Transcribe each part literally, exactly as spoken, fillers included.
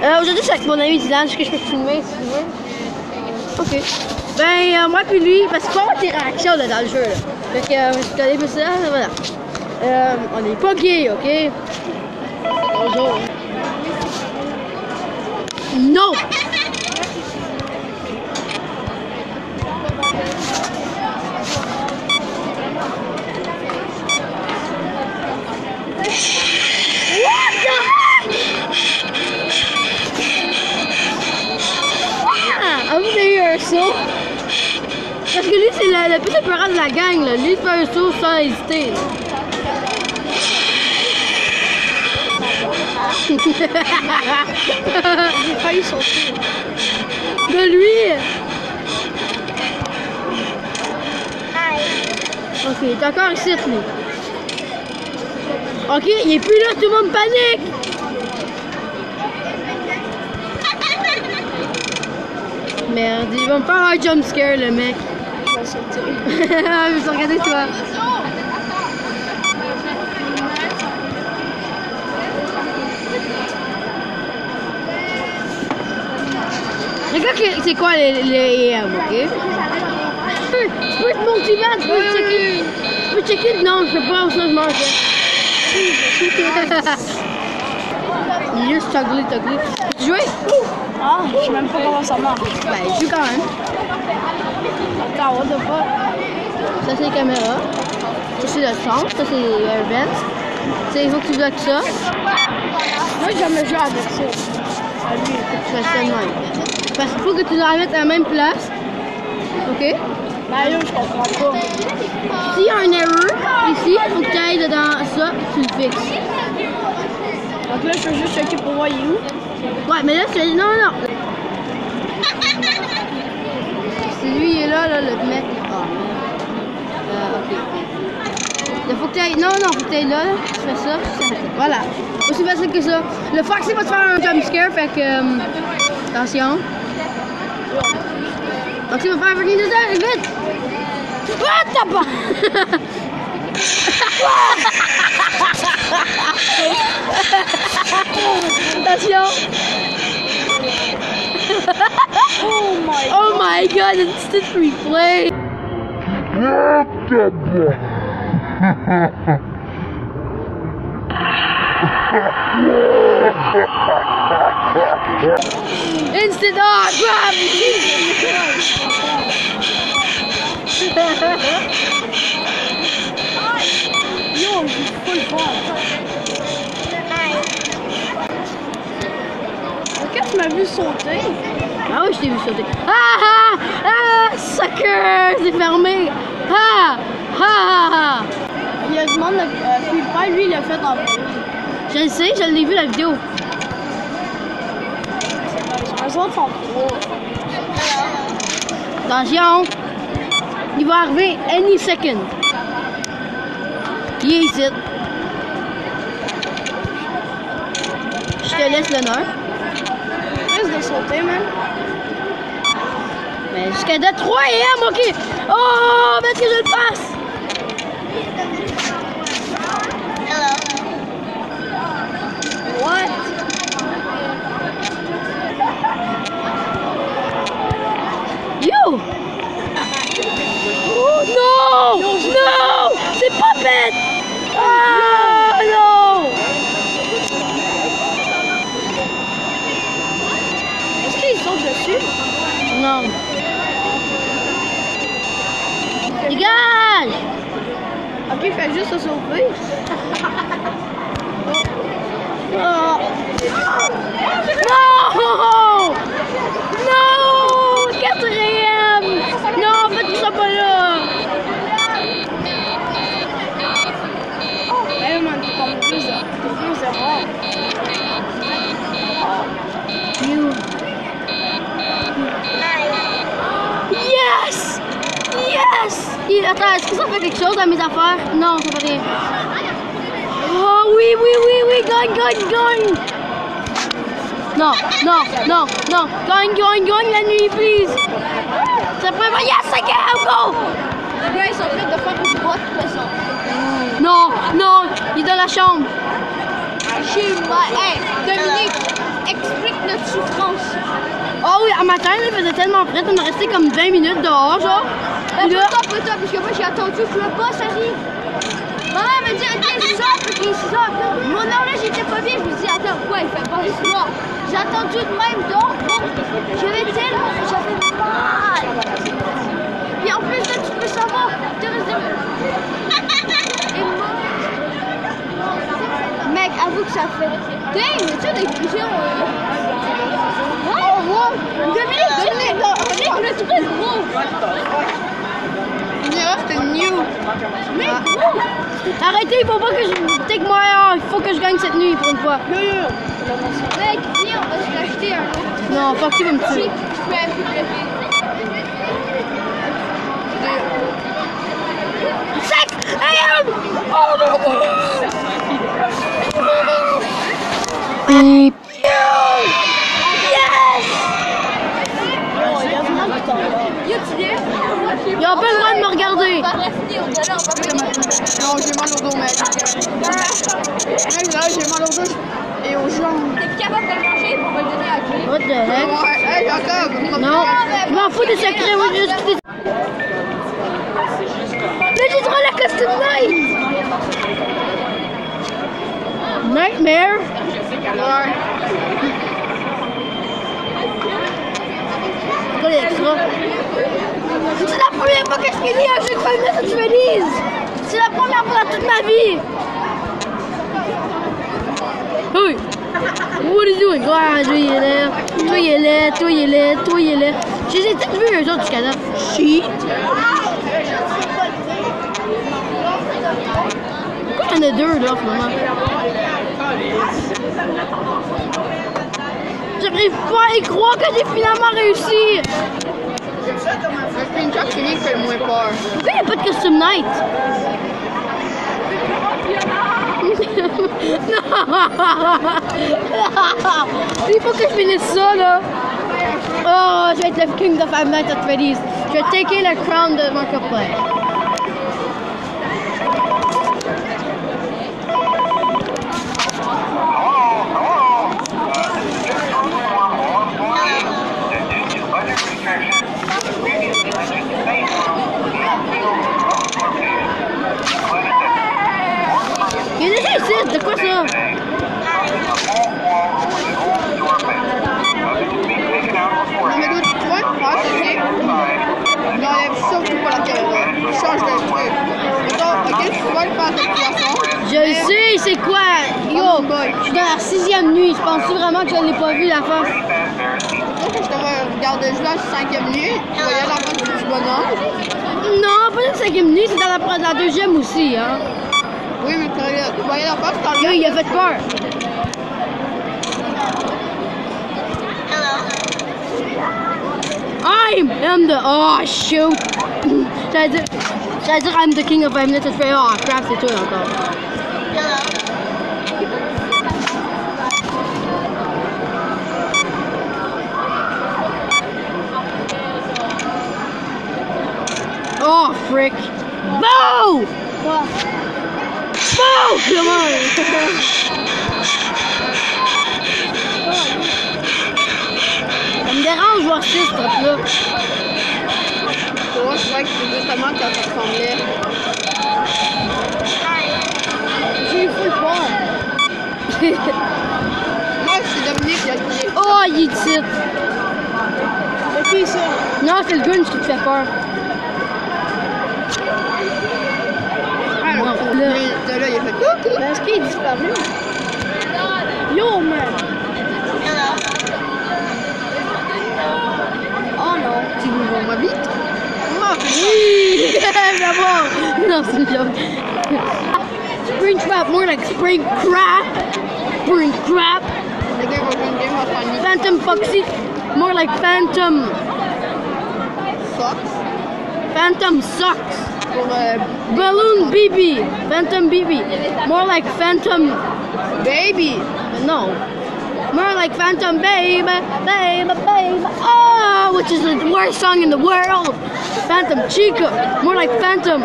Euh, Aujourd'hui, je suis avec mon ami Dylan. Est-ce que je peux te filmer si tu veux? Ok. Ben, euh, moi puis lui, parce qu'il faut avoir tes réactions là, dans le jeu. Là. Fait que, euh, je connais plus ça, voilà. Euh, on est pas gay, ok? Bonjour. Non! Saut. Parce que lui, c'est le, le plus épeurant de la gang. Là. Lui, il fait un saut sans hésiter. J'ai failli sauter. De lui. Ok, il est encore ici, lui. Ok, il est plus là, tout le monde panique. Merde, il va me faire un jump scare, le mec. Je vais sauter. Je vais regarder toi. Regarde c'est quoi les, les A M, ok? Tu peux, tu peux être motivé, tu peux oui, checker. Oui. Tu peux checker? Non, je peux pas, ça je mange. Il est juste toggly, toggly. Tu joues? Ah, je sais même pas comment ça marche. Ben, je joue quand même. Attends, what the fuck? Ça, c'est les caméras. Ça, c'est le son. Ça, c'est les air vents. Il faut que tu bloques ça. Moi, j'ai jamais joué avec ça. Ah, lui, il faut que tu fasses ça de même. Parce qu'il faut que tu la remettes à la même place. OK? Ben là, je comprends pas. S'il y a un erreur ici, il faut que tu ailles dedans ça et tu le fixes. Donc là, je peux juste checker pour voir il est où. Ouais, mais là, c'est... Non, non. Si lui, il est là, là, le mec... Ah, euh, OK. Il faut que tu ailles... Non, non, faut que tu ailles là, là. Tu fais ça, tu fais ça. Voilà. Aussi facile que ça. Le Foxy va te faire un jump scare, fait que... Euh, attention. Foxy va faire un fucking dessert, vite! Ah, t'as pas! Attention! Oh my god! Oh my god, instant replay! Instant, oh crap! Yo, j'ai full fun! Est-ce que tu m'as vu sauter? Ah oui, je t'ai vu sauter. Ah ah ah! Sucker! C'est fermé! Ah ah ah! Il y a du monde, euh, PewDiePie, lui, il l'a fait en vrai. Je le sais, je l'ai vu la vidéo. Les autres sont trop. Attention! Il va arriver any second. Il est ici. Je te laisse l'honneur. Reste de sauter, man. Mais jusqu'à de trois A M, ok! Oh, mais est-ce que je le passe? Hello. What? Yo! Oh non! Non! C'est pas bête! Ah non! Est-ce qu'ils sautent dessus? Non. Dégage! Ok, fais juste se sauver. Oh. Non! Non! Quatrième! Non, faites ça pas là! Eh, man, tu prends plus de plus d'erreurs. You. Yes! Yes! Il... Attends, est-ce que ça fait quelque chose à mes affaires? Non, ça fait rien. Oh oui, oui, oui, oui, gagne, gagne, gagne! Non, non, non, non, gagne, gagne, gagne la nuit, please! Ça prend pas, yes, I can, go! Les gars, ils sont en train de faire une boîte de ça. Non, non, il est dans la chambre. Chez moi, hey, Dominique! explique notre souffrance. Oh oui, un matin, il faisait tellement frais, on est resté comme vingt minutes dehors, genre. Ben, Puis là, pas toi, pas toi, parce que moi j'ai attendu que le boss arrive. Maman me dit, ok, sors, il sort. Mon heure là, j'étais pas bien, je me dis, attends, quoi, il fait pas soir. J'ai attendu de même, donc, bon, j'avais tellement, j'avais mal. Puis en plus là, tu peux savoir, tu restes de... Et moi... Mec, avoue que ça fait... Dang, mais tu as des fusions... Euh... Ouais, oh, wow. Deux minutes, deux minutes, on est très gros. Mira, c'était new. Mais Ah. gros. arrêtez, il faut pas que je... Take moi, il faut que je gagne cette nuit pour une fois. Mec, viens, on va se l'acheter un autre. Non, fuck, tu vas me tuer. Cheap crab, s'il te plaît. Sec! I am! Oh no! Thank you! Yes! Yo, tu viens? Ils ont pas le droit de me regarder. On va rester au delà, on va faire Non, j'ai mal au dos, mec. Mec, là, j'ai mal au dos et aux jambes. T'es capable de le manger? On va le donner à qui? What the heck? Ouais, hey, Jacob. Non, je m'en fous des secrets, moi, juste des... Mais j'ai trop la costume night! Nightmare? Ouais. C'est quoi les extras? C'est la première fois que je finis un jeu de Five Nights at Freddy's! C'est la première fois dans toute ma vie! Oui! What are you doing? Ah, toi il est là, toi il est là, toi il est là, toi il est là. Je les ai tous vus eux autres jusqu'à là. Shit! Pourquoi il y en a deux là en ce moment? J'arrive pas à y croire que j'ai finalement réussi! Le screenshot, c'est lui qui fait le moins peur. Pourquoi il n'y a pas de custom night? Il faut que je finisse ça là. Oh, je vais être le king de Five Nights at Freddy's. Je vais taker le crown de Marketplace. Il est déjà ici, de quoi ça? Non, mais toi, tu vois, tu vois, c'est vrai. Il enlève surtout pas la caméra. Il change de truc. Mettons, ok, tu vois le faire de poisson. Je le sais, c'est quoi? Yo, je suis dans la sixième nuit. Je pense vraiment que je l'ai pas vu la fin. Moi, quand je te regarde jouer à la cinquième nuit, tu voyais la fin du petit bonhomme. Non, pas la cinquième nuit, c'est dans la, la deuxième aussi, hein. Oui, mais tu voyais la face, t'en Yo, il a fait peur. I'm am the oh shoot. J'allais dire, j'allais dire I'm the king of Five Nights at Freddy's. Oh crap, c'est toi encore. Oh frick. Boo! Boo! Come on! Ça me dérange voir ça, ce truc-là. Moi, je crois que c'est justement quand ça ressemblait. J'ai eu full peur. Moi, c'est Dominique qui a crié. Oh, il est ici. C'est qui ça? Non, c'est le Gunch qui te fait peur. Ah, non, Non, là, là. là, il a fait coucou. Mais est-ce qu'il est disparu? Yo, man! Oh non, tu nous vois ma bite? Ma bite. Oui! D'abord! Non, c'est une joke. Spring trap, more like spring crap. Spring crap. Les gars vont jouer une game en famille. Phantom Foxy, more like Phantom. Socks. Phantom Socks. Pour euh, Balloon B B. Phantom B B. More like Phantom. baby. No. More like Phantom Baby, Baby, Baby. Oh, which is the worst song in the world. Phantom Chica. More like Phantom.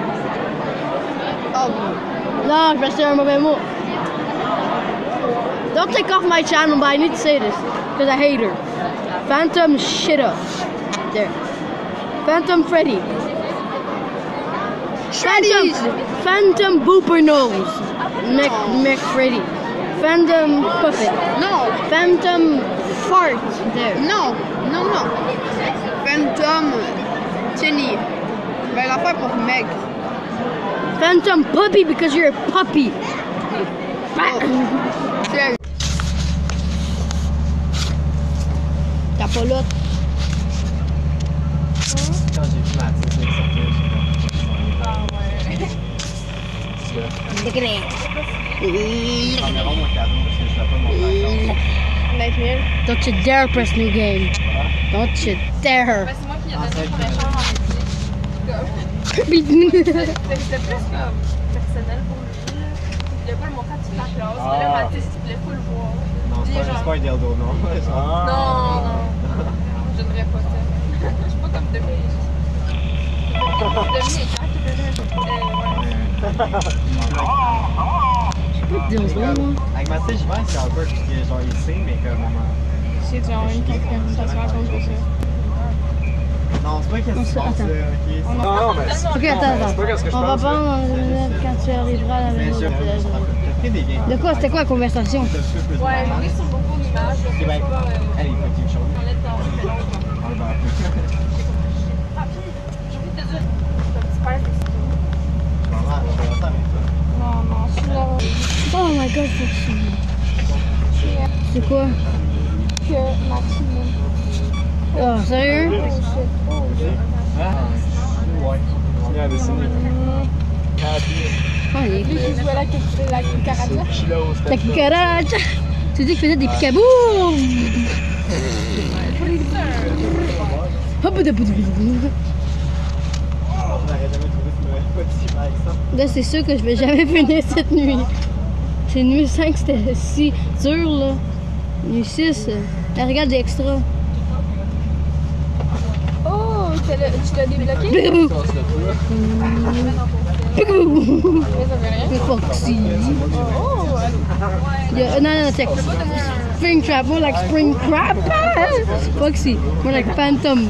Oh, Non, je vais essayer un mauvais mot. Don't take off my channel, but I need to say this because I hate her. Phantom Shitta. There. Phantom Freddy. Phantom, Phantom Booper Nose. Mc, McFreddy. Phantom Puppet. Non. Phantom Fart. There. Non. Non, non. Phantom Tilly. Ben, l'affaire pour Meg. Phantom Puppy because you're a puppy. Sérieux. T'as pas l'autre. Quand j'ai vu Mathilde sortir, Look at it. j'enverrai mon cadeau parce que je vais pas montrer encore. Don't you dare press new game. Don't you dare. C'est moi qui ai donné pour l'échange en C'était C'était plus comme personnel pour lui. Il voulait pas le montrer à toute la classe. Mais là, Mathis, il voulait pas le voir. Non, c'est pas, c'est pas un dildo, non. Non, non. Je ne dirais pas ça. Je suis pas comme Demi. Demi est quand tu faisais Dildo, moi. Avec Mathilde, j'y vais, c'est un peu parce que genre il sait, mais comme maman. C'est genre une compréhension à cause de ça. Non, c'est pas qu'est-ce qui se passe là, ok? Non, non, mais c'est Ok, attends, attends. c'est pas qu'est-ce que je On va pense. prendre quand tu arriveras à la Bien maison. sûr, t'as pris des gains. De quoi? C'était quoi la conversation? Ouais, on est sur beaucoup d'images. Ok, ben, allez, il faut quelque chose. On est dans le On va un peu. Ah, puis, j'ai envie de te dire, ton petit père, c'est ça. Je vais avoir ça avec toi. Non, non, je suis là. Oh my god, faut que je... C'est quoi? Que Maxime. Oh, sérieux? Oh shit, oh shit. Ah, ouais. Il y a dessiné. Oh, il est... Lui qui jouait la, la cucaracha. La cucaracha! Tu dis qu'il faisait des picaboum! Hop, hop, hop, hop. Là, c'est sûr que je vais jamais finir cette nuit. C'est nuit cinq, c'était si dur, là. Nuit six, euh, là, regarde les extras. Oh, tu l'as tu l'as débloqué? Picabou! Picabou! Mais ça fait rien. C'est Foxy. Oh, Yeah, non, non, check. Spring Trap, more like Spring Crab. Foxy, more like Phantom.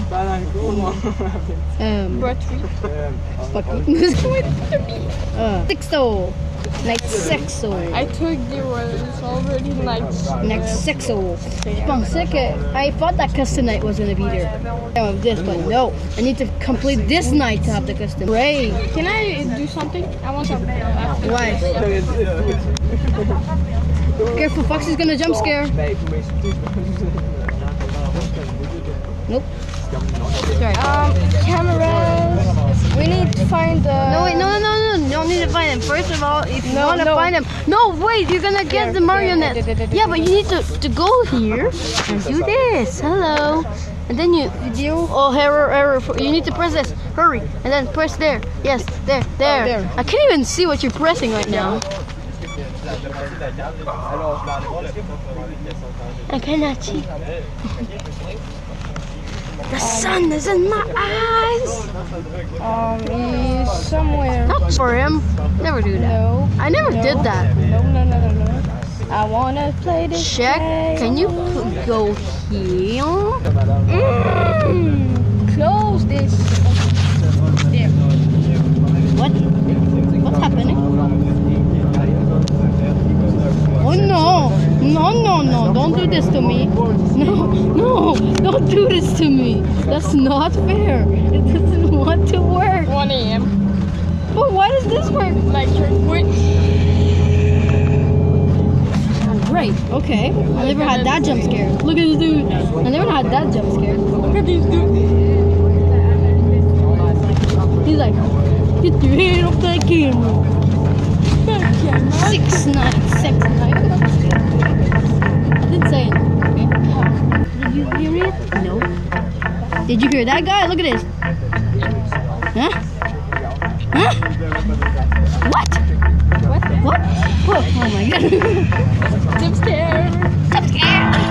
Um, battery. fuck. uh, Sexo. Like Sexo. I took the was already like. Like Sexo. Je pensais que I thought that custom night was gonna be there. Of this, but no. I need to complete this night to have the custom. Ray. Can I do something? I want something. Why? Careful, Foxy's gonna jump scare. Nope. Sorry. Um, cameras. We need to find the. No, wait, no, no, no, no. You don't need to find them. First of all, if you No, want to no. find them. No, wait, you're gonna get Here, the here, marionette. here, here, here, Yeah, but you need to, to go here and do this. Hello. And then you. Video. Oh, error, error. You need to press this. Hurry. And then press there. Yes, there, there. Oh, there. I can't even see what you're pressing right now. I cannot see. The sun is in my eyes. Um, he's somewhere. Not for him. Never do that. No. I never no. did that. No, no, no, no, no. I wanna play this. Check. game. Can you p- go here? Mm, close this. There. What? What's happening? Oh no! No, no, no! Don't do this to me! No, no! Don't do this to me! That's not fair! It doesn't want to work! one A M But why does this work? Like, wait. Great, okay. I never had that jump scare. Look at this dude! I never had that jump scare. Look at these dudes. He's like, get your head off that camera! Six nine, six nine. I didn't say it. Okay. Did you hear it? No. Did you hear that guy? Look at this. Huh? Huh? What? What? What? Oh, oh my god. Jump scare. Jump scare.